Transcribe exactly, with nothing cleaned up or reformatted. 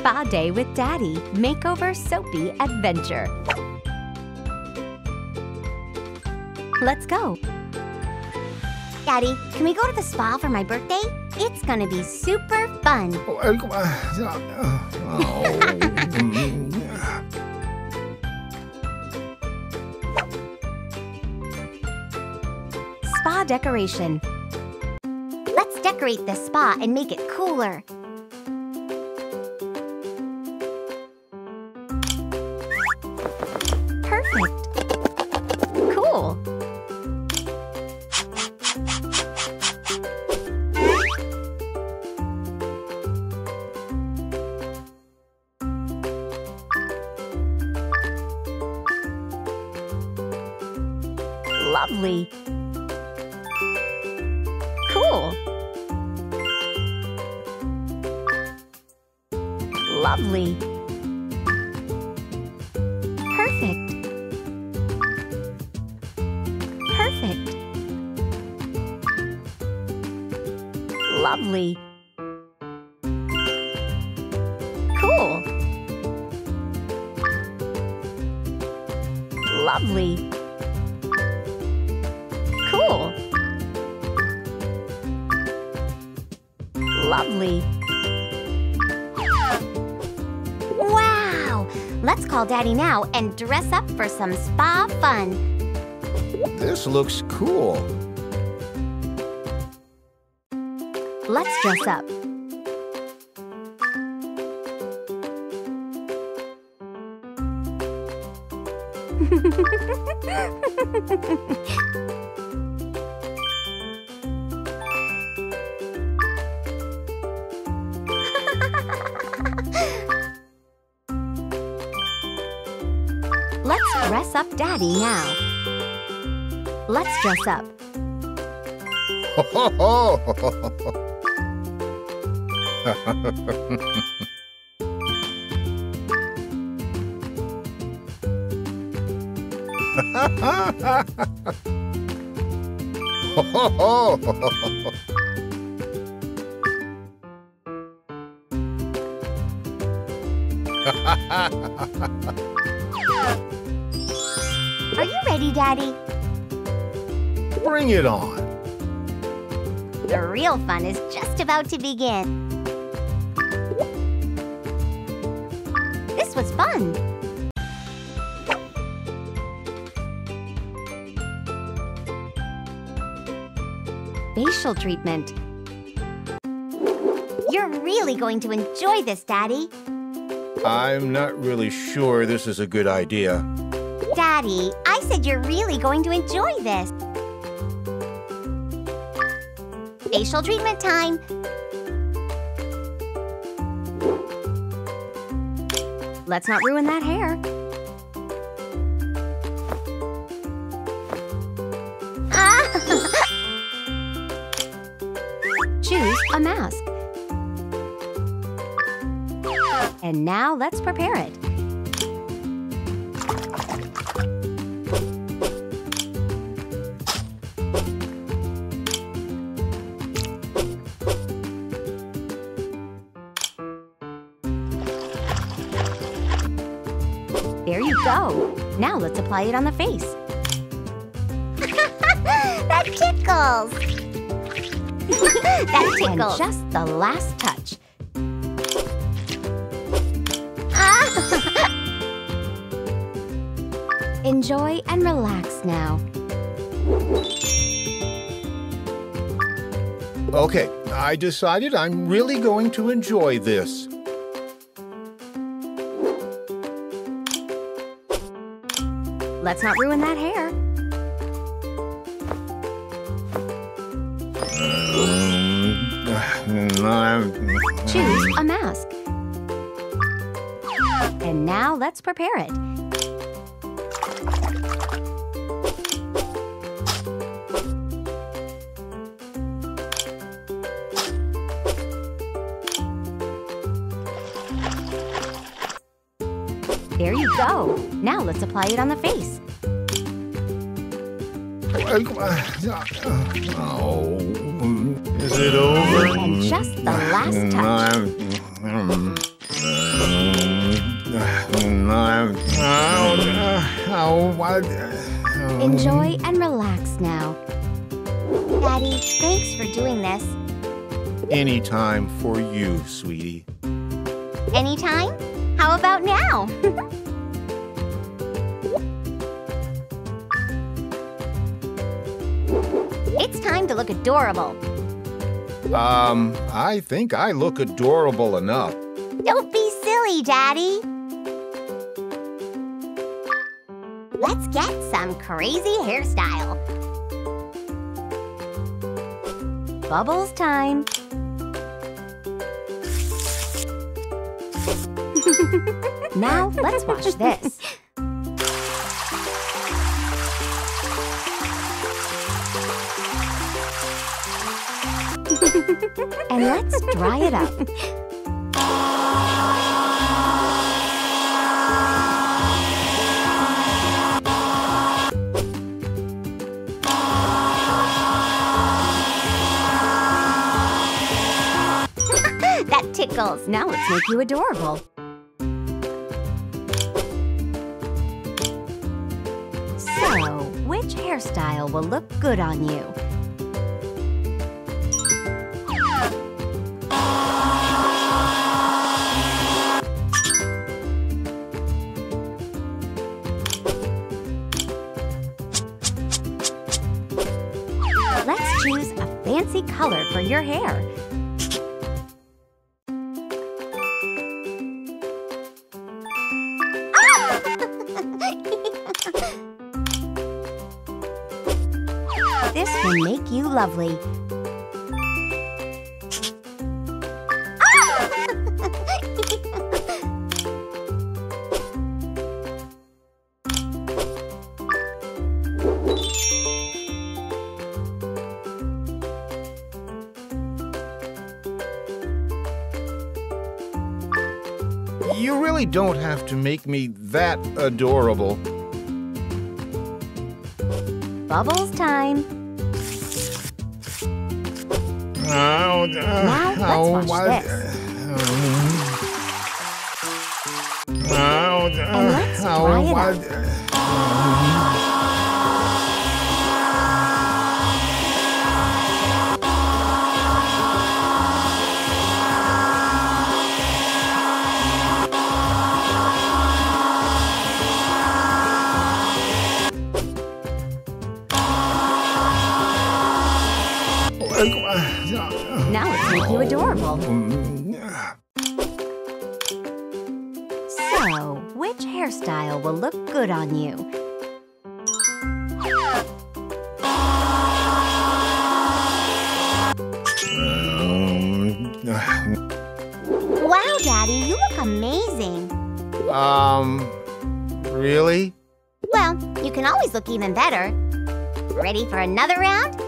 Spa Day with Daddy, Makeover Soapy Adventure. Let's go. Daddy, can we go to the spa for my birthday? It's gonna be super fun. Spa decoration. Let's decorate the spa and make it cooler. Perfect. Cool. Lovely. Cool. Lovely. Perfect. Perfect. Lovely. Cool. Lovely. Cool. Lovely. Wow! Let's call Daddy now and dress up for some spa fun. This looks cool. Let's dress up. Let's dress up Daddy now. Let's dress up. Are you ready, Daddy? Bring it on. The real fun is just about to begin. This was fun. Facial treatment. You're really going to enjoy this, Daddy. I'm not really sure this is a good idea. Daddy, I said you're really going to enjoy this. Facial treatment time. Let's not ruin that hair. Choose a mask. And now let's prepare it. There you go. Now let's apply it on the face. That tickles. That tickles. And just the last touch. Enjoy and relax now. Okay, I decided I'm really going to enjoy this. Let's not ruin that hair. Choose a mask. And now let's prepare it. There you go. Now let's apply it on the face. Oh, is it over? And just the last touch. Mm, oh, oh, what? Oh. Enjoy and relax now. Daddy, thanks for doing this. Anytime for you, sweetie. Anytime? How about now? It's time to look adorable. Um, I think I look adorable enough. Don't be silly, Daddy. Let's get some crazy hairstyle. Bubbles time. Now let's watch this. And let's dry it up. That tickles. Now let's make you adorable. So, which hairstyle will look good on you? Let's choose a fancy color for your hair. This will make you lovely. You really don't have to make me that adorable. Bubbles time. Oh, uh, Now let's oh, watch what? this. Oh, uh, And let's oh, dry it what? up. Now let's make you adorable. So, which hairstyle will look good on you? Wow, Daddy, you look amazing. Um, really? Well, you can always look even better. Ready for another round?